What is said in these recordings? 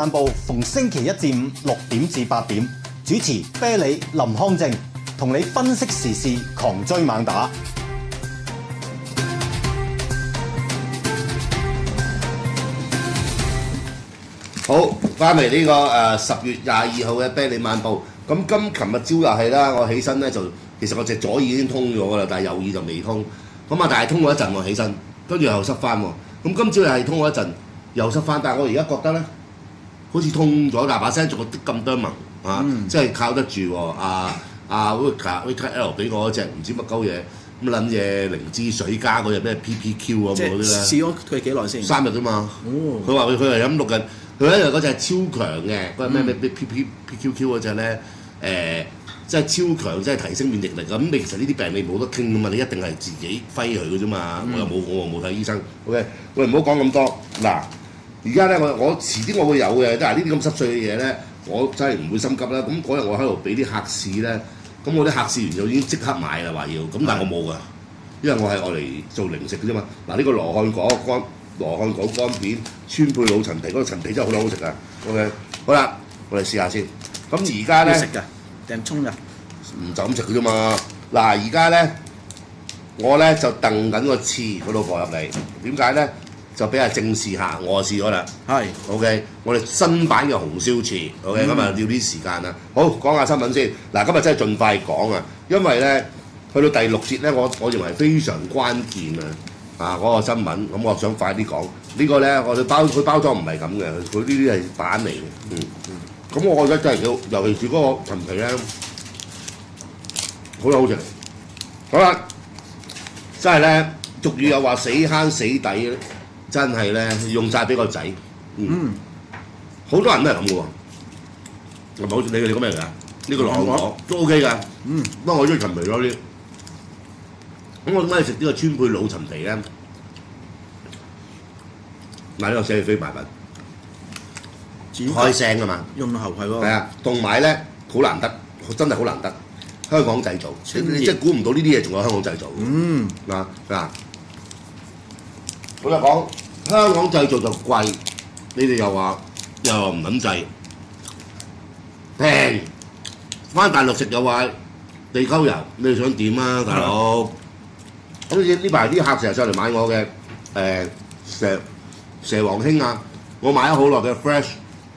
漫步逢星期一至五6點至8點，主持啤梨林康正，同你分析時事，狂追猛打。 好，翻嚟呢個10月22號嘅啤梨漫步。咁琴日朝又係啦，我起身咧就其實我隻左耳已經通咗噶啦，但係右耳就未通。咁啊，但係通咗一陣我起身，跟住又塞翻喎。咁今朝又係通咗一陣，又塞翻。但係我而家覺得咧，好似通咗，嗱把聲仲有啲咁多紋啊，即係靠得住喎。Vika L 俾我嗰隻唔知乜鳩嘢咁撚嘢靈芝水加嗰隻咩 PPQ 咁嗰啲咧。 試咗佢幾耐先 ？3日啫嘛。佢話佢係飲6日。佢一樣嗰隻係超強嘅，嗰個咩 PQQ 嗰隻咧，即係超強，即係提升免疫力。咁你其實呢啲病你冇得傾噶嘛，你一定係自己揮佢嘅啫嘛。我又冇睇醫生。OK， 喂唔好講咁多。嗱，而家咧我遲啲我會有嘅，但係呢啲咁濕碎嘅嘢咧，我真係唔會心急啦。咁嗰日我喺度俾啲客試咧，咁我啲客試完就已經即刻買啦話要，咁但係我冇㗎，因為我係愛嚟做零食嘅啫嘛。嗱，呢個羅漢果乾片，川貝老陳皮，嗰個陳皮真係好好食啊 ！OK， 好啦，我哋試下先。咁而家咧， 食㗎定沖㗎？ 唔就咁食嘅啫嘛。嗱，而家咧，我咧就燉緊個翅嗰老婆入嚟。點解咧？就俾阿正試下，我試咗啦。係 OK， 我哋新版嘅紅燒翅。OK， 咁啊要啲時間啦。好，講下新聞先。嗱，今日真係盡快講啊，因為咧去到第6節咧，我認為非常關鍵啊。嗰個新聞，咁我想快啲講。呢個咧，佢包裝唔係咁嘅，佢呢啲係板嚟嘅。咁我覺得真係幾好，尤其是嗰個陳皮咧，好食。好啦，真係咧，俗語又話死慳死抵，真係咧用晒俾個仔。好多人都係咁嘅喎。係咪好似你講咩嚟㗎？呢個羅漢果都 OK 㗎。不過我中意陳皮多啲。咁我點解食呢個川貝老陳皮咧？嗱，呢個寫住非賣品，開聲啊嘛， 用喉係喎。 係啊，同埋咧好難得，真係好難得，香港製造，你即係估唔到呢啲嘢仲有香港製造。我就講香港製造就貴，你哋又話唔撚制，平，翻大陸食又話地溝油，你哋想點啊，大佬？好似呢排啲客成日上嚟買我嘅蛇王兄啊，我買咗好耐嘅 fresh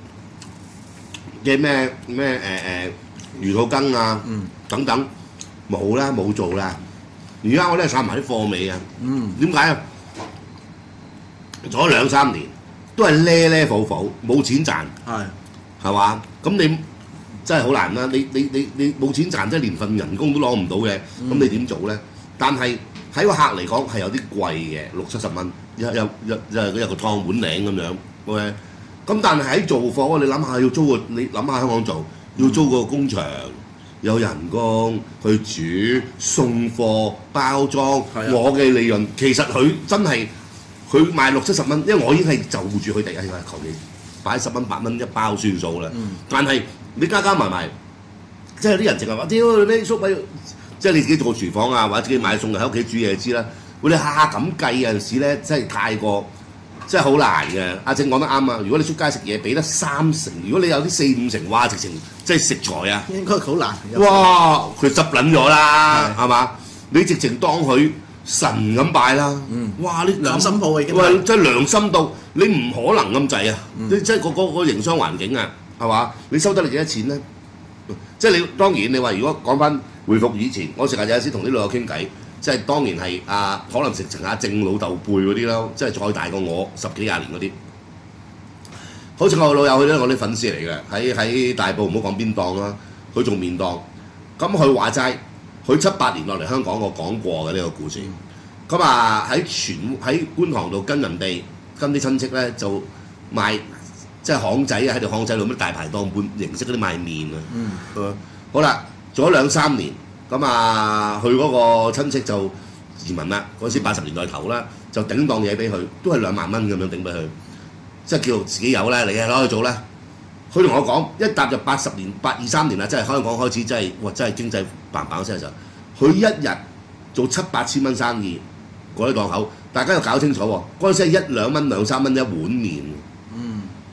嘅咩魚肚羹啊等等，冇啦冇做啦。而家我咧散埋啲貨尾啊。點解啊？做咗2-3年都係咧火，冇錢賺，係嘛？咁你真係好難啦！你冇錢賺，即係連份人工都攞唔到嘅，咁你點做咧？但係喺個客嚟講係有啲貴嘅，60-70蚊，有個湯碗領咁樣 ，OK。咁但係喺做貨，你諗下要租你諗下香港做，要租個工場，有人工去煮、送貨、包裝，我嘅利潤其實佢真係佢賣60-70蚊，因為我已經係就住佢哋，求其擺10蚊8蚊一包算數啦。但係你加埋，即係啲人淨係話屌你咩粟米。即係你自己做廚房啊，或者自己買餸喺屋企煮嘢就知啦。你下咁計有陣時咧，真係太過，真係好難嘅。阿正講得啱啊！如果你出街食嘢，俾得30%，如果你有啲4-5成，哇！直情即係食材啊， 應該好難。 哇！佢執撚咗啦，係嘛？你直情當佢神咁拜啦。哇！你良心鋪已經喂，真係良心到你唔可能咁滯啊！你即係個營商環境啊，係嘛？你收得你幾多錢咧？即係你當然你話如果講翻回復以前，我成日有陣時同啲老友傾偈，即係當年係可能食阿正老豆輩嗰啲咯，即係再大過我10幾20年嗰啲。好似我老友佢都係我啲粉絲嚟嘅，喺大埔唔好講邊檔啦，佢做麵檔。咁佢話齋，佢7-8年落嚟香港，我講過嘅呢個故事。咁喺觀塘度跟人哋跟啲親戚咧就賣。即係巷仔啊，喺條巷仔度咩大排檔半形式嗰啲賣麵啊。好啦，做咗2-3年，咁佢嗰個親戚就移民啦。嗰時80年代頭啦，就頂檔嘢俾佢，都係2萬蚊咁樣頂俾佢，即係叫自己有啦，你攞去做啦。佢同我講，一踏入82-3年啦，即係香港開始真係經濟嘭嘭聲嘅時候，佢一日做7-8千蚊生意，嗰啲檔口，大家要搞清楚喎。嗰陣時係1-2蚊、2-3蚊一碗麵。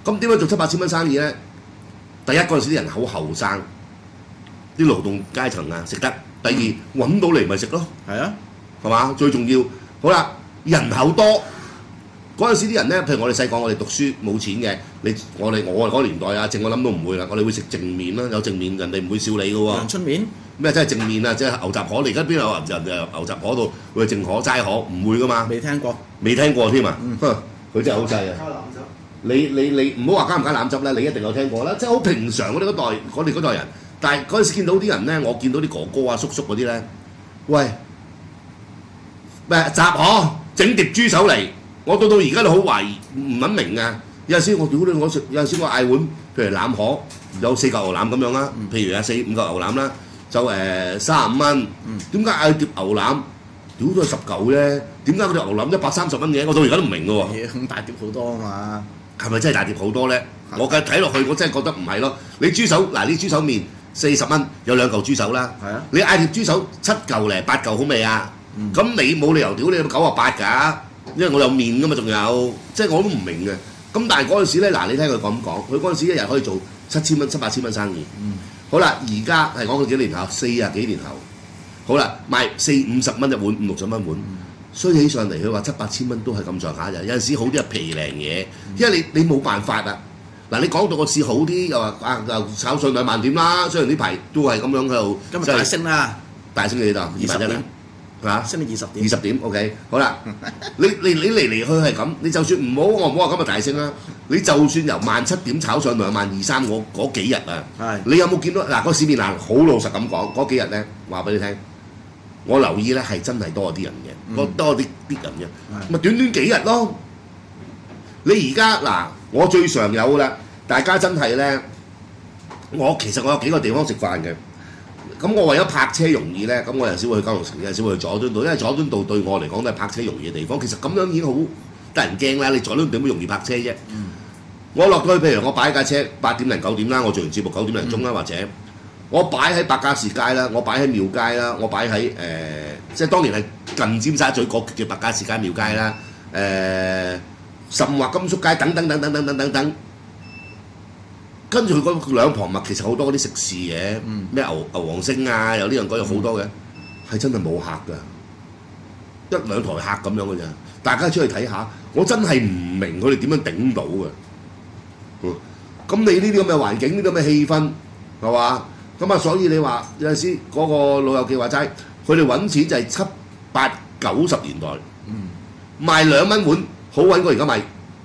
咁點解做7、8千蚊生意咧？第一嗰陣時啲人好後生，啲勞動階層啊食得；第二揾到嚟咪食咯， 係啊， 係嘛？最重要，好啦，人口多嗰陣時啲人咧，譬如我哋細個，我哋讀書冇錢嘅，我嗰個年代啊，我諗都唔會啦，我哋會食淨麵啦，有淨麵人哋唔會笑你嘅喎。 陽春麵咩真係淨麵啊？即係牛雜河，你而家邊有人牛雜河度會淨河齋河？唔會噶嘛， 未聽過， 未聽過添啊！佢真係好細啊！ 加腩汁。 你唔好話加唔加腩汁咧，你一定有聽過啦，即係好平常我哋嗰代人，但係嗰陣時見到啲人咧，我見到啲哥哥啊叔叔嗰啲咧，喂咩雜河整碟豬手嚟，我到而家都好懷疑唔撚明啊！有陣時我屌你我食，有陣時我嗌碗譬如腩河有4嚿牛腩咁樣啦，譬如啊4、5嚿牛腩啦，就35蚊，點解嗌碟牛腩？屌都係10嚿啫，點解嗰條牛腩130蚊嘅？我到而家都唔明嘅喎。 咁大碟好多啊嘛。 係咪真係大碟好多咧？我嘅睇落去，我真係覺得唔係咯。你豬手嗱，啲豬手面40蚊，有2嚿豬手啦。 係啊。 你嗌碟豬手7嚿嚟8嚿好味啊？咁你冇理由屌你98㗎，因為我有面㗎嘛，仲有，即係我都唔明嘅。咁但係嗰陣時咧，嗱你聽佢咁講，佢嗰陣時一日可以做7000蚊、7、8千蚊生意。好啦，而家係講佢幾年後，40幾年後，好啦，賣40、50蚊一碗，50、60蚊碗。衰起上嚟，佢話7、8千蚊都係咁上下啫。有陣時好啲係皮零嘢，因為你冇辦法啊。嗱，你講到個市好啲，又話又炒上2萬點啦。雖然呢排都係咁樣喺度， 今日大升啦， 大升幾多？2萬一啦，係嘛？ 升到20點。 20點 OK， 好啦。你嚟嚟去係咁，你就算唔好，我唔好話今日大升啦。你就算由17點炒上2萬2、3嗰幾日啊，你有冇見到嗱個市面嗱？好老實咁講，嗰幾日咧話俾你聽。我留意咧係真係多啲人嘅，多啲人嘅，咪短短幾日咯。你而家嗱，我最常有啦，大家真係咧，其實我有幾個地方食飯嘅。咁我為咗泊車容易咧，咁我有時會去九龍城，有時會去佐敦道，因為佐敦道對我嚟講都係泊車容易嘅地方。其實咁樣已經好得人驚啦！你佐敦點會容易泊車啫？我落到去，譬如我擺架車8點零9點啦，我做完節目9點零鐘啦，或者。我擺喺白加士街啦，我擺喺廟街啦，我擺喺即係當年係近尖沙咀嗰叫白加士街廟街啦，甚或甘肅街等等，跟住佢嗰兩旁咪其實好多嗰啲食肆嘅，咩牛王星啊，有呢樣嗰樣好多嘅，係真係冇客㗎，1、2台客咁樣嘅咋，大家出去睇下，我真係唔明佢哋點樣頂到嘅，咁你呢啲咁嘅環境，呢啲咁嘅氣氛係嘛？咁啊，所以你話有陣時嗰個老友記話齋，佢哋揾錢就係7、8、90年代，賣2蚊碗，好揾過而家賣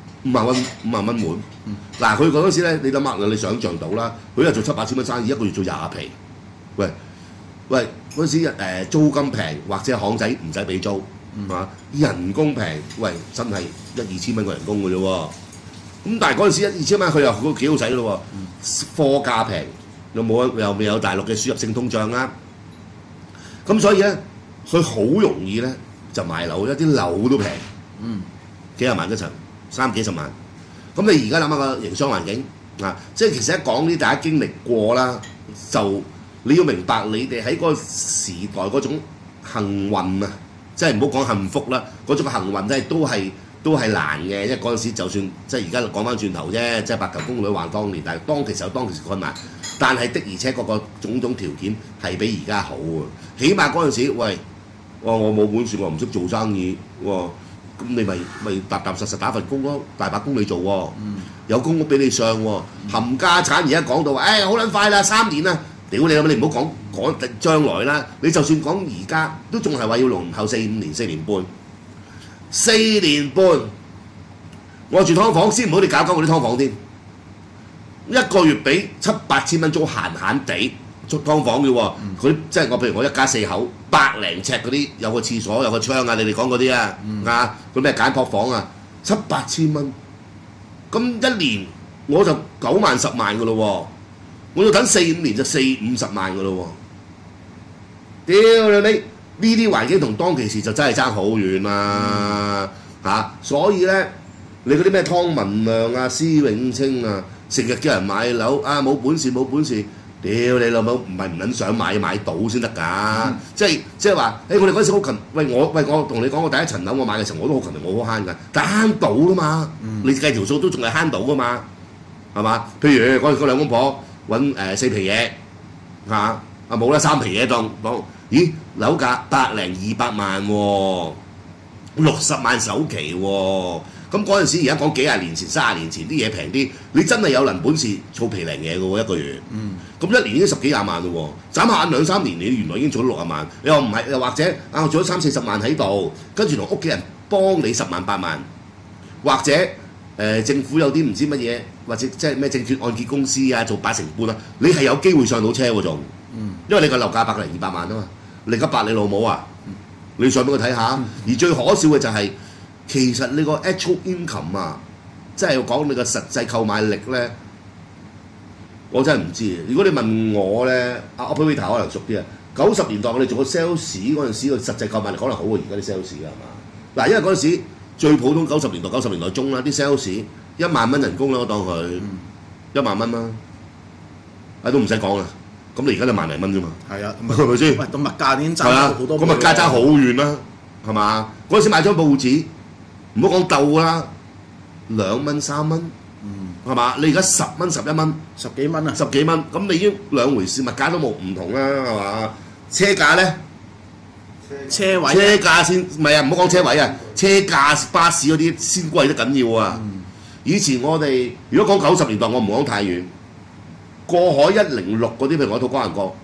50蚊碗。嗱，佢嗰陣時咧，你諗下，你想象到啦，佢又做7、8千蚊生意，一個月做20皮。喂，嗰陣時租金平或者巷仔唔使俾租，人工平，喂，真係1、2千蚊個人工嘅啫喎。咁但係嗰陣時1、2千蚊，佢又幾好使咯喎，貨價平。又未有大陸嘅輸入性通脹啦，咁所以咧，佢好容易咧就賣樓，一啲樓都平，幾廿萬一層，30幾10萬。咁你而家諗下個營商環境啊，即係其實一講呢，大家經歷過啦，就你要明白你哋喺嗰個時代嗰種幸運啊，即係唔好講幸福啦，嗰種幸運真係都係難嘅，因為嗰陣時就算即係而家講翻轉頭啫，即係白頭宮女話當年，但係當其時有當其時困難。但係的而且確個種種條件係比而家好喎，起碼嗰陣時，喂，我冇本事，我唔識做生意，咁你咪踏踏實實打份工咯，大把工你做喎，有公屋俾你上喎，冚家產而家講到話，好撚快啦，3年啦，屌你唔好講將來啦，你就算講而家都仲係話要輪候4、5年、4年半，4年半，我住劏房先唔好你搞我啲劏房添。1個月俾7、8千蚊租閒地租劏房嘅喎，佢即係譬如我一家4口100零尺嗰啲，有個廁所有個窗啊，你哋講嗰啲啊，嗰咩簡樸房啊，7、8千蚊，咁1年我就9萬10萬嘅咯喎，我要等4、5年就40、50萬嘅咯喎，屌你呢啲環境同當其時就真係爭好遠啦所以咧你嗰啲咩湯文亮啊、施永青啊。成日叫人買樓啊！冇本事，屌你老母，唔係唔撚想買到先得㗎。即係話，我哋嗰陣時好勤，我同你講，我第一層樓我買嘅時候我都好勤力，我好慳㗎，但係慳到㗎嘛。你計條數都仲係慳到㗎嘛。 係嘛？譬如嗰兩公婆揾4皮嘢嚇，冇啦3皮嘢當，咦樓價200萬喎，60萬首期喎。咁嗰陣時，而家講幾廿年前、30年前啲嘢平啲，你真係有能本事儲皮零嘢嘅喎一個月。咁一年已經10幾廿萬嘞喎，眨下眼2、3年，你原來已經儲到60萬。你又唔係，又或者我做咗30、40萬喺度，跟住同屋企人幫你10萬8萬，或者政府有啲唔知乜嘢，或者即係咩證券按揭公司啊，做80%啊，你係有機會上到車喎仲。因為你個樓價100零200萬啊嘛，你而家8你老母啊，你上俾佢睇下。而最可笑嘅就係、其實你個 actual income 啊，即係講你個實際購買力咧，我真係唔知。如果你問我咧，阿 operator 可能熟啲啊。90年代我哋做個 sales 嗰陣時，個實際購買力可能好過而家啲 sales 㗎係嘛？嗱，因為嗰陣時最普通90年代中啦，啲 sales 1萬蚊人工啦，我當佢1萬蚊啦，都唔使講啦。咁你而家就萬零蚊啫嘛， 係啊， 係咪先？ 喂，咁物價已經爭係啊， 好多倍咁物價爭好遠啦，係嘛？嗰陣時買張報紙，唔好講鬥啦，2蚊3蚊，係嘛？你而家10蚊11蚊 ，10幾蚊啊 ，10幾蚊，咁你已經兩回事，物價都冇唔同啦，係嘛？車價咧， 車位， 車價先唔係啊，唔好講車位啊，車價巴士嗰啲先貴得緊要啊！以前我哋如果講90年代，我唔講太遠。過海106嗰啲，譬如我套關人角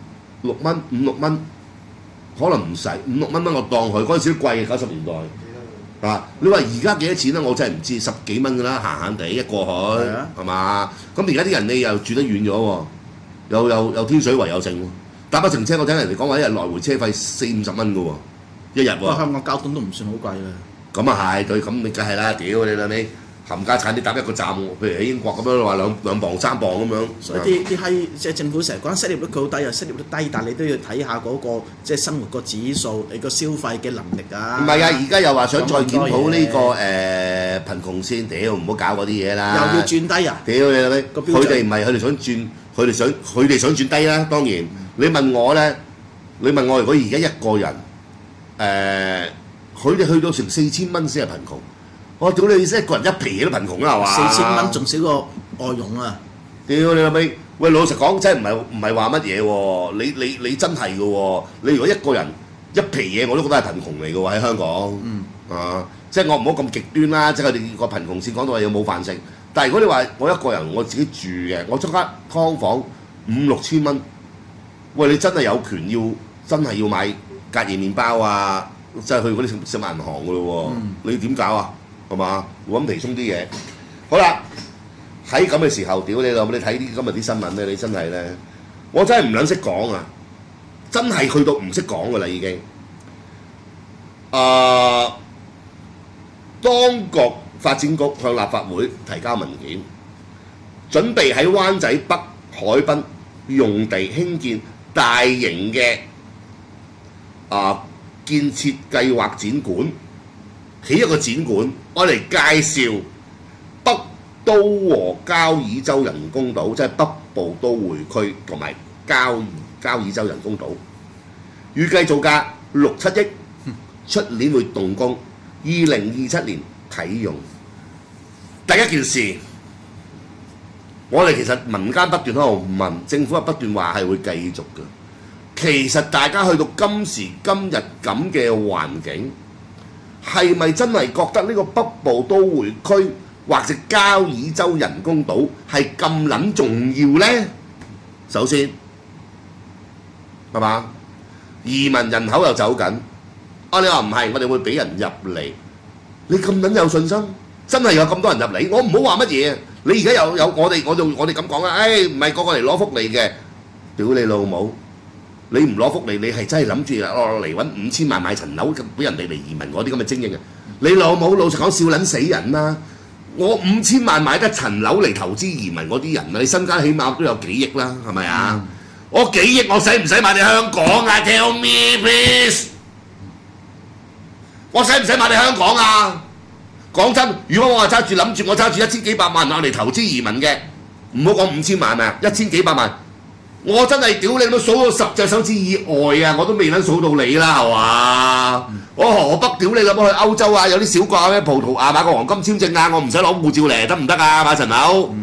6蚊5、6蚊，可能唔使5、6蚊我當佢嗰陣時都貴嘅90年代啊！你話而家幾多錢咧？我真係唔知，10幾蚊㗎啦，閒閒地一過海係嘛？咁而家啲人你又住得遠咗喎，又天水圍有剩喎，搭不程車我聽人哋講話一日來回車費40、50蚊㗎喎，一日喎。 香港交通都唔算好貴啦。 咁啊係，對，咁你梗係啦，屌你啦你！冚家產你搭一個站，譬如喺英國咁樣話兩磅3磅咁樣。 所以啲閪即係政府成日講失業率佢好低啊，失業率低，但係你都要睇下嗰個即係生活個指數，你個消費嘅能力啊。 唔係啊，而家又話想再檢討呢個貧窮線，屌唔好搞嗰啲嘢啦。 又要轉低啊？ 屌你啦你！佢哋唔係佢哋想轉，佢哋想轉低啦。當然，你問我咧，如果而家一個人佢哋去到成4000蚊先係貧窮。我屌你！一個人1皮嘢都貧窮啦，係嘛 ？4000蚊仲少過外傭啊！ 屌你老味！喂，老實講真係唔係話乜嘢喎？你真係嘅喎！你如果一個人1皮嘢，我都覺得係貧窮嚟嘅喎喺香港。即係我唔好咁極端啦，即係佢哋個貧窮線講到話有冇飯食。但係如果你話我一個人我自己住嘅，我租間劏房5、6千蚊，喂你真係有權真係要買隔夜麵包啊！即係去嗰啲食物銀行嘅咯喎，你點搞啊？係嘛？揾皮鬆啲嘢。好啦，喺咁嘅時候，屌你老母！你睇今日啲新聞咧，你真係咧，我真係唔撚識講啊！真係去到唔識講㗎啦已經。當局發展局向立法會提交文件，準備喺灣仔北海濱用地興建大型嘅建設計劃展館。起一個展館，我嚟介紹北都和交椅洲人工島，即係北部都會區同埋交椅洲人工島，預計造價6、7億，出年會動工，2027年啟用。第一件事，我哋其實民間不斷喺度問，政府係不斷話係會繼續嘅。其實大家去到今時今日咁嘅環境，係咪真係覺得呢個北部都會區或者交椅洲人工島係咁撚重要呢？首先係嘛？移民人口又走緊，你話唔係，我哋會俾人入嚟。你咁撚有信心，真係有咁多人入嚟？我唔好話乜嘢，你而家有我哋咁講啦，唔係個個嚟攞福利嘅，屌你老母！你唔攞福利，你係真係諗住落嚟揾5000萬買層樓，俾人哋嚟移民嗰啲咁嘅精英啊！你老母老實講笑撚死人啦！我5000萬買得層樓嚟投資移民嗰啲人啊，你身家起碼都有幾億啦，係咪啊？我幾億我使唔使買你香港啊 ？Tell me please！ 我使唔使買你香港啊？講真，如果我話諗住我揸住1000幾百萬我嚟投資移民嘅，唔好講5000萬啊，1000幾百萬。我真係屌你都數到10隻手指以外啊！我都未能數到你啦，係嘛？我河北屌你諗去歐洲啊，有啲小國咩葡萄牙買個黃金簽證啊，我唔使攞護照嚟得唔得啊？買層樓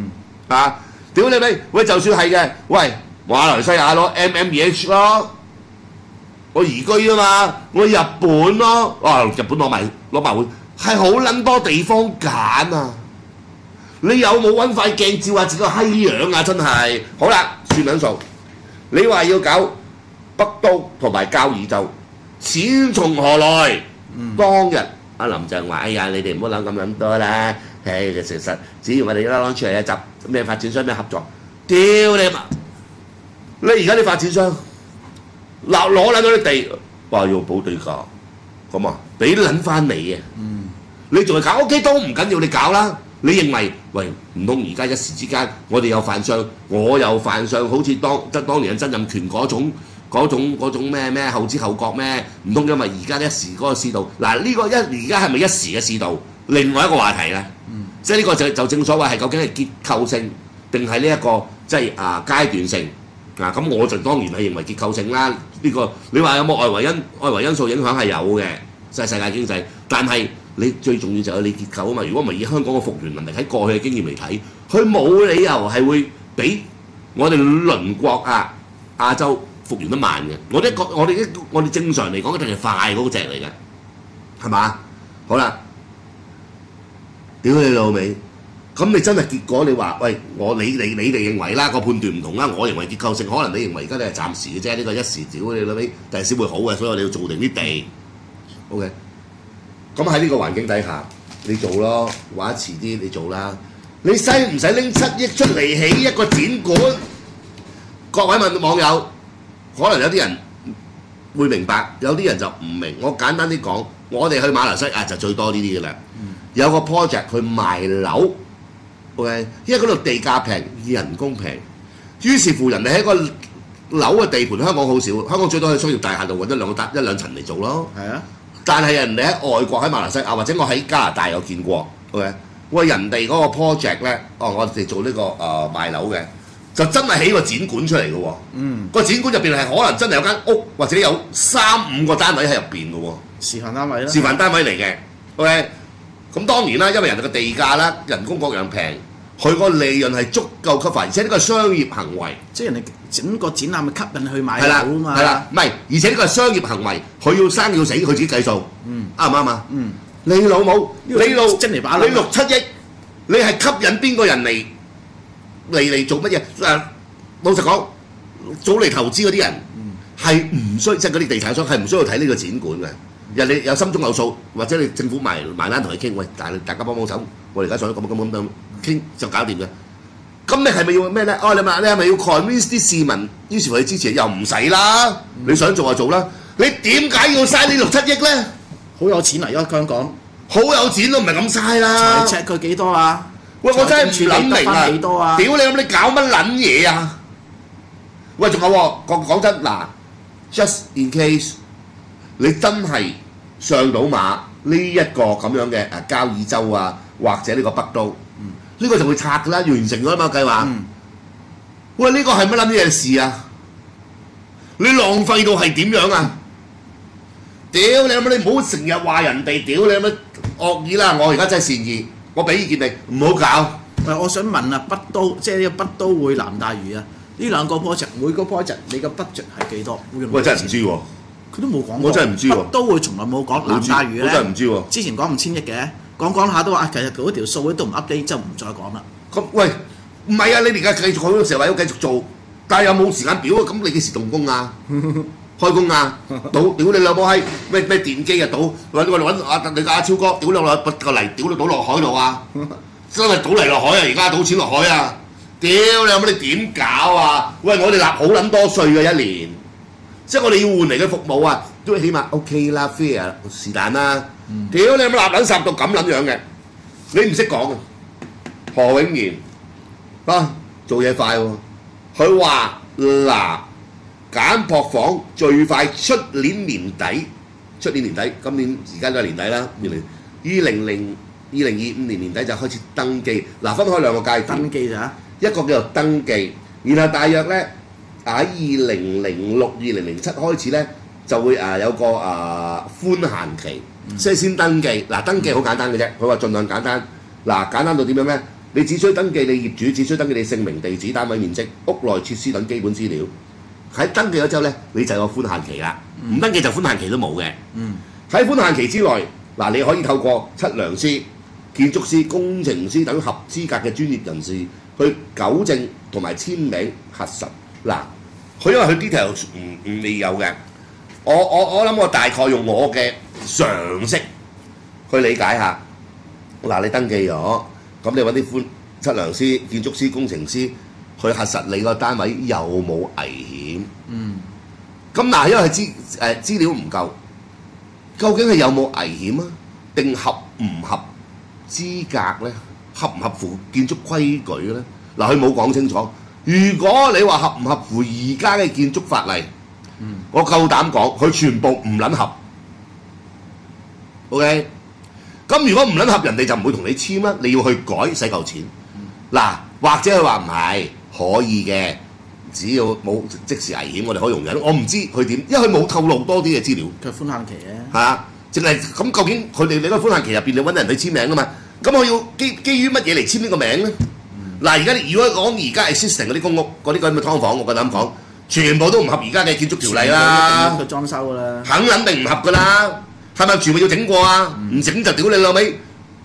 啊！屌你咪，喂，就算係嘅，喂，馬來西亞攞 MMEH 咯，我移居啊嘛，我日本咯，哇！日本攞埋會，係好撚多地方揀啊！你有冇揾塊鏡照下自己個閪樣啊？真係好啦，算撚數。你話要搞北都同埋交椅洲，錢從何來？當日阿林鄭話：哎呀，你哋唔好諗咁撚多啦。其實只要我哋一攞出嚟一集咩發展商咩合作，屌你嘛！你而家啲發展商攞撚咗啲地，話要補地價，咁啊俾撚翻你啊！你仲係搞 OK 都唔緊要，你搞啦。你認為喂唔通而家一時之間我哋有犯上，我有犯上，好似當年曾蔭權嗰種咩後知後覺咩？唔通因為而家一時嗰個市道嗱呢個而家係咪一時嘅市道？另外一個話題咧，即係呢個就正所謂係究竟係結構性定係呢一個即係階段性啊？咁我就當然係認為結構性啦。呢個你話有冇外圍因素影響係有嘅，即係世界經濟，但係你最重要就係你結構啊嘛。如果唔係以香港嘅復原能力喺過去嘅經驗嚟睇，佢冇理由係會比我哋鄰國亞洲復原得慢嘅。我哋正常嚟講一定係快嗰隻嚟嘅，係嘛？好啦。屌你老味！咁你真係結果你話喂你哋認為啦個判斷唔同啦，我認為結構性，可能你認為而家你係暫時嘅啫，呢個一時屌你老味，第時會好嘅，所以我哋要做定啲地。OK， 咁喺呢個環境底下，你做咯，或者遲啲你做啦。你使唔使拎7億出嚟起一個展館？各位網友，可能有啲人會明白，有啲人就唔明。我簡單啲講，我哋去馬來西亞就最多呢啲嘅啦。有個 project 去賣樓 ，OK， 因為嗰度地價平，人工平，於是乎人哋喺個樓嘅地盤，香港好少，香港最多喺商業大廈度揾一兩層嚟做咯。係啊，但係人哋喺外國喺馬來西亞或者我喺加拿大有見過 ，OK， 喂人哋嗰個 project 咧，我哋做呢個賣樓嘅，就真係起個展館出嚟嘅喎。個展館入邊係可能真係有間屋或者有3-5個單位喺入邊嘅喎。示範單位啦。示範單位嚟嘅 ，OK。咁當然啦，因為人哋嘅地價啦、人工各樣平，佢個利潤係足夠吸發，而且呢個係商業行為。即係人哋整個展覽係吸引去買樓啊嘛。係啦，唔係，而且呢個係商業行為，佢要生要死，佢自己計數。啱唔啱啊？你老母，你6-7億，你係吸引邊個人嚟做乜嘢？老實講，早嚟投資嗰啲人係唔需，即係嗰啲地產商係唔需要睇呢個展館嘅。人哋有心中有數，或者你政府埋單同佢傾，喂，大家幫手，我哋而家想咁傾就搞掂嘅。咁你係咪要咩咧？你係咪要 convince 啲市民？於是乎你支持又唔使啦，你想做就做啦。你點解要嘥呢6-7億咧？好有錢啊！而家香港好有錢都唔係咁嘥啦。財赤佢幾多啊？喂，我真係唔諗明啊！屌你諗你搞乜撚嘢啊？喂，仲有講真嗱 ，just in case 你真係上到馬呢一個咁樣嘅交椅洲啊，或者呢個北都，呢個就會拆㗎啦，完成咗啦嘛計劃。喂，呢個係乜撚嘢事啊？你浪費到係點樣啊？屌你諗你唔好成日話人哋，屌你諗惡意啦！我而家真係善意，我俾意見你唔好搞。喂，我想問啊，北都即係呢個北都會南大嶼啊，呢兩個 project 每個 project 你個 budget 係幾多？喂，真係唔知喎。佢都冇講過，我真係唔知喎。北都會從來冇講南大嶼咧，我真係唔知喎。之前講5000億嘅，講下都話其實嗰條數都唔 update，就唔再講啦。咁喂，唔係啊！你而家繼續講嘅時候話要繼續做，但係有冇時間表啊？咁你幾時動工啊？開工啊！屌你老母閪咩電機啊！揾你阿超哥，屌你落個泥，屌你倒落海度啊！真係倒泥落海啊！而家倒錢落海啊！屌你老母你點搞啊？喂，我哋納好撚多稅嘅一年。即係我哋要換嚟嘅服務啊，都起碼 OK 啦 ，fair 是但啦。屌你有冇立撚殺到咁撚樣嘅？你唔識講啊？何永賢做嘢快喎，佢話嗱簡樸房最快出年年底，今年而家都係年底啦，2025年年底就開始登記。嗱，分開兩個階段。登記咋？一個叫做登記，然後大約咧。喺2006、2007開始咧，就會有個寬限期，即係先登記。嗱，登記好簡單嘅啫，佢話盡量簡單。嗱，簡單到點樣咧？ 你只需登記你業主，只需登記你姓名、地址、單位面積、屋內設施等基本資料。喺登記咗之後咧，你就有寬限期啦。唔登記就寬限期都冇嘅。喺寬限期之內，嗱你可以透過測量師、建築師、工程師等合資格嘅專業人士去糾正同埋簽名核實。嗱，佢因為佢 detail 未有嘅，我諗我大概用我嘅常識去理解下。嗱，你登記咗，咁你揾啲測量師、建築師、工程師去核實你個單位有冇危險。咁嗱，因為資料唔夠，究竟係有冇危險啊？定合唔合資格咧？合唔合乎建築規矩咧？嗱，佢冇講清楚。如果你話合唔合乎而家嘅建築法例，我夠膽講，佢全部唔撚合。OK， 咁如果唔撚合，人哋就唔會同你簽啦，你要去改使夠錢。嗱，或者佢話唔係可以嘅，只要冇即時危險，我哋可以容忍。我唔知佢點，因為佢冇透露多啲嘅資料。 佢寬限期嘅。 係啊，淨係咁究竟佢哋你個寬限期入邊，你揾人哋簽名啊嘛？咁我要基於乜嘢嚟簽呢個名咧？嗱，而家如果講而家係 existing 嗰啲公屋嗰啲咁嘅劏房，我夠膽講，全部都唔合而家嘅建築條例啦。 佢裝修㗎啦。 肯定唔合㗎啦，係咪全部要整過啊？唔整就屌你老味！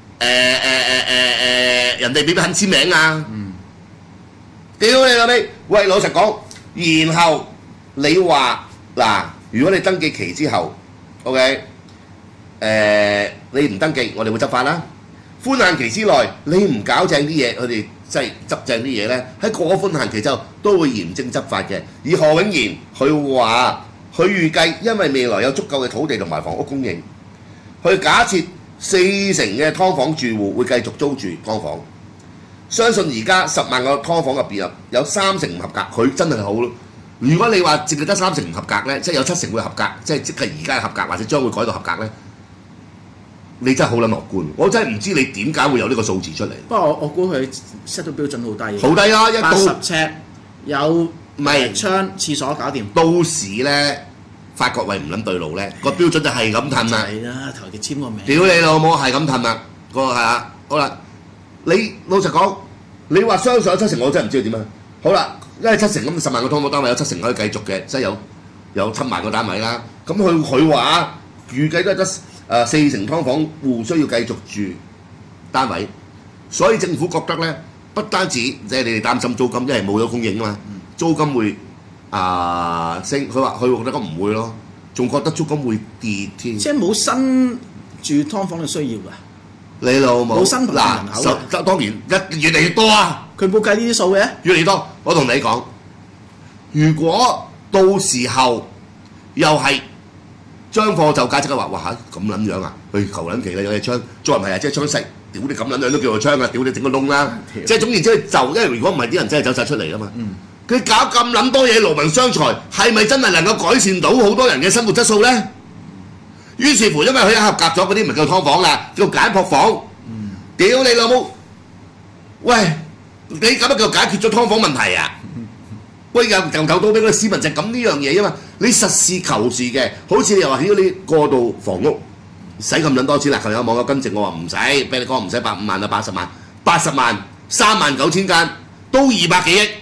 人哋俾唔肯簽名啊？屌你老味！喂，老實講，然後你話嗱，如果你登記期之後 ，OK， 你唔登記，我哋會執法啦。寬限期之內，你唔搞正啲嘢，佢哋即係執正啲嘢咧，喺過咗寬限期之後，都會嚴正執法嘅。而何永賢佢話，佢預計因為未來有足夠嘅土地同埋房屋供應，佢假設40%嘅劏房住戶會繼續租住劏房。相信而家10萬個劏房入邊有3成唔合格，佢真係好咯。如果你話淨係得3成唔合格咧，即係有7成會合格，即係而家合格或者將會改到合格咧，你真係好撚樂觀。我真係唔知你點解會有呢個數字出嚟。 不過我估佢 set 到標準好低。 好低啊！一到 80尺有唔係窗廁所搞掂。 到時咧，發覺喂唔撚對路咧，個標準就係咁褪啦。 係啦，求其簽個名。 屌你老母係咁褪啦，個係啊，好啦。你老實講，你話相信有7成，我真係唔知佢點啊。好啦，因為7成咁10萬個劏房單位有7成可以繼續嘅，即係有7萬個單位啦。咁佢話預計都係得4成劏房戶需要繼續住單位，所以政府覺得咧，不單止即係你哋擔心租金，因為冇咗供應啊嘛，租金會升。佢話佢覺得唔會咯，仲覺得租金會跌添。 即係冇新住劏房嘅需要㗎。 你老母冇新同人口嗱，當然越嚟越多啊！ 佢冇計呢啲數嘅， 越嚟越多。我同你講，如果到時候又係將貨就價，即刻話哇咁撚樣啊！去求撚其啦，有隻槍，再唔係啊，即係槍食，屌你咁撚樣都叫做槍啊！屌你整個窿啦！即係總言之，就因為如果唔係啲人真係走晒出嚟啊嘛。佢搞咁撚多嘢勞民傷財，係咪真係能夠改善到好多人嘅生活質素咧？於是乎，因為佢一合格咗嗰啲，唔係叫劏房啦，叫簡樸房。屌你老母！喂，你咁樣叫解決咗劏房問題啊？喂，由頭到尾嗰個市民就係咁呢樣嘢啊嘛！你實事求是嘅，好似你又話起嗰啲過渡房屋，使咁撚多錢啦？琴日有網友跟正我話唔使，俾你講唔使150萬啊，80萬，39000間，都200幾億。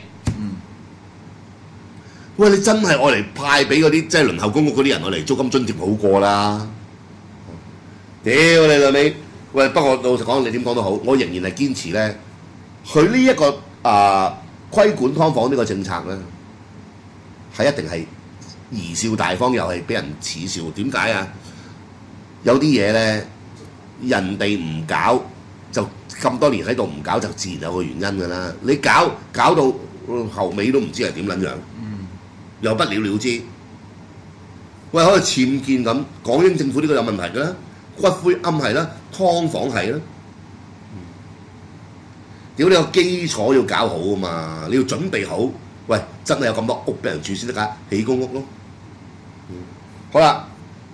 喂，你真係愛嚟派俾嗰啲即係輪候公屋嗰啲人愛嚟租金津貼好過啦！屌你老味！喂，不過老實講，你點講都好，我仍然係堅持咧，佢呢一個規管劏房呢個政策咧，係一定係貽笑大方，又係俾人恥笑。點解啊？有啲嘢咧，人哋唔搞，就咁多年喺度唔搞，就自然有個原因㗎啦。你搞到後尾都唔知係點撚樣。又不了了之，喂，可能僭建咁，港英政府呢個有問題㗎啦，骨灰龕係啦，劏房係啦，屌你個基礎要搞好啊嘛，你要準備好，喂，真係有咁多屋俾人住先得㗎，起公屋咯。好啦，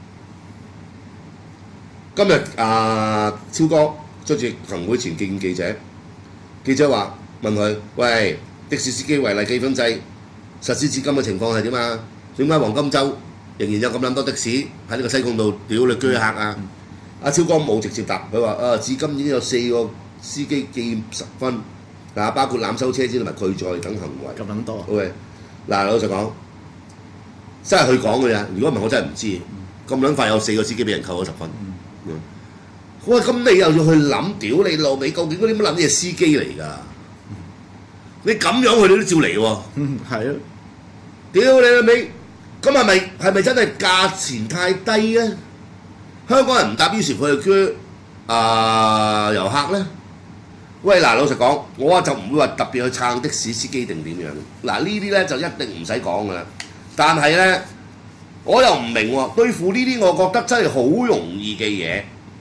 今日超哥出席行會前見記者，記者話問佢：喂，的士司機違例記分制實施至今嘅情況係點啊？點解黃金週仍然有咁撚多的士喺呢個西貢度屌你居客啊？阿超哥冇直接答，佢話至今已經有4個司機記10分，包括濫收車資同埋拒載等行為。 咁撚多。 OK， 嗱老實講，真係佢講嘅咋，如果唔係我真係唔知。咁撚快有4個司機俾人扣咗10分。喂，咁你又要去諗，屌你老味，究竟嗰啲乜撚嘢司機嚟㗎？你咁樣佢哋都照嚟喎。 係啊。 屌你老味，咁係咪真係價錢太低咧？香港人唔搭，於是佢哋叫遊客咧。喂，嗱老實講，我就唔會話特別去撐的士司機定點樣。嗱呢啲咧就一定唔使講㗎啦。但係咧，我又唔明喎，對付呢啲我覺得真係好容易嘅嘢。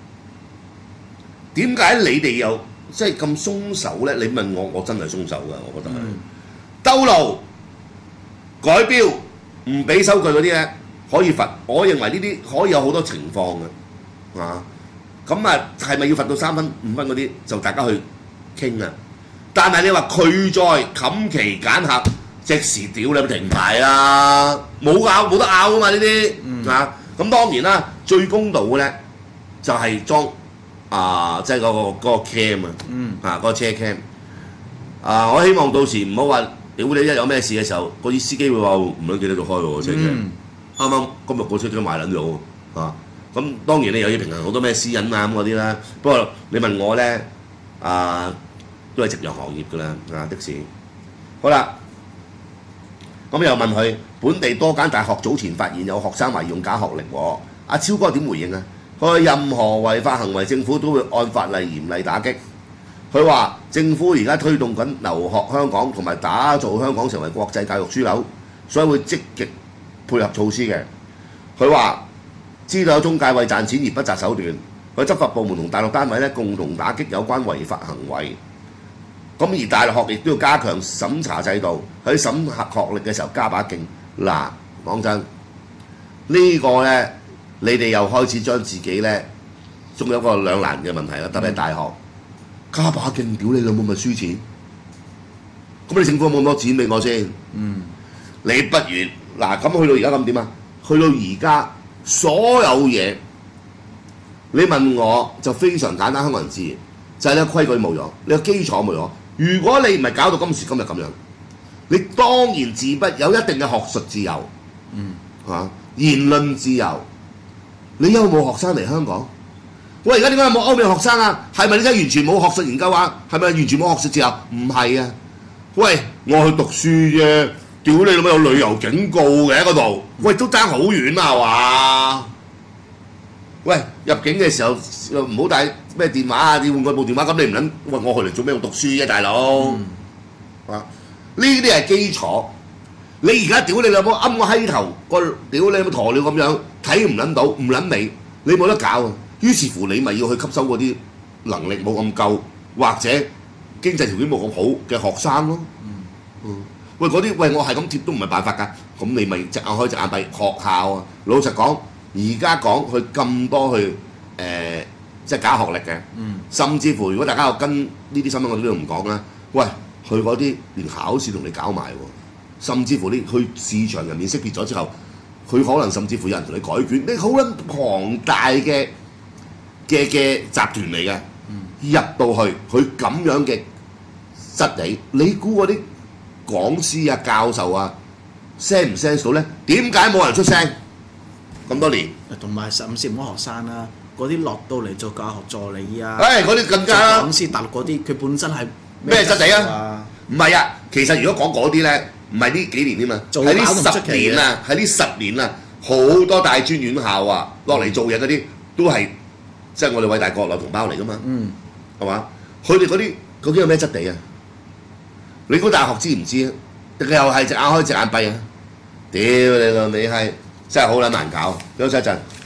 點解你哋又即係咁鬆手咧？你問我，我真係鬆手㗎，我覺得係。兜路、改標、唔俾收據嗰啲咧，可以罰。我認為呢啲可以有好多情況嘅，咁係咪要罰到3分、5分嗰啲？就大家去傾啊。但係你話拒載、冚旗揀客，即時屌你停牌啦！冇得拗啊嘛呢啲咁當然啦，最公道嘅咧就係裝。即係嗰個 cam 嗰個車 cam。我希望到時唔好話屌你一有咩事嘅時候，嗰啲司機會話唔撚記得咗開喎車 cam。啱啱今日個車 cam 賣撚咗咁當然你又要平衡好多咩私隱咁嗰啲啦。不過你問我咧，都係夕陽行業㗎啦的士。好啦，咁又問佢本地多間大學早前發現有學生懷疑用假學歷喎，阿超哥點回應啊？佢話任何違法行為，政府都會按法例嚴厲打擊。佢話政府而家推動緊留學香港同埋打造香港成為國際教育樞紐，所以會積極配合措施嘅。佢話知道有中介為賺錢而不擇手段，佢執法部門同大陸單位咧共同打擊有關違法行為。咁而大學亦都要加強審查制度，喺審核學歷嘅時候加把勁。嗱，講真，呢個咧。你哋又開始將自己咧，仲有個兩難嘅問題啦，特別係大學加把勁，屌你老母咪輸錢。咁你政府有冇咁多錢俾我先？你不如嗱咁去到而家咁點啊？去到而家所有嘢，你問我就非常簡單，香港人知就係你個規矩冇咗，你個基礎冇咗。如果你唔係搞到今時今日咁樣，你當然自不有一定嘅學術自由，言論自由。你有冇學生嚟香港？喂，而家點解有冇歐美學生啊？係咪你真係完全冇學術研究啊？係咪完全冇學術自由？唔係啊！喂，我去讀書啫，屌你老母有旅遊警告嘅嗰度，喂都爭好遠啊，係嘛？喂，入境嘅時候唔好帶咩電話啊，你換個部電話，咁你唔撚喂我去嚟做咩？我讀書啫，大佬。呢啲係基礎。你而家屌你老母噏個閪頭，個屌你老母鴕鳥咁樣睇唔撚到，唔撚理，你冇得搞啊！於是乎你咪要去吸收嗰啲能力冇咁夠，或者經濟條件冇咁好嘅學生咯。喂嗰啲喂我係咁貼都唔係辦法㗎，咁你咪隻眼開隻眼閉。學校啊，老實講，而家講佢咁多去即係假學歷嘅，甚至乎如果大家有跟呢啲新聞我哋都唔講啦。喂，佢嗰啲連考試同你搞埋喎。甚至乎你去市場人面識別咗之後，佢可能甚至乎有人同你改卷，你好撚龐大嘅集團嚟嘅，入到去佢咁樣嘅質地，你估嗰啲講師啊、教授啊 sense 唔 sense 到咧？點解冇人出聲咁多年？ 同埋甚至唔好學生啦，嗰啲落到嚟做教學助理啊， 嗰啲更加啦。 講師大陸嗰啲，佢本身係咩質地啊？唔係啊，其實如果講嗰啲咧。唔係呢幾年添嘛，係呢10年啊，係呢10年啊，好多大專院校啊落嚟做嘢嗰啲都係即係我哋偉大國內同胞嚟噶嘛，係嘛？佢哋嗰啲究竟有咩質地啊？你估大學知唔知啊？定係又係隻眼開隻眼閉啊？屌你老味係真係好撚難搞，休息一陣。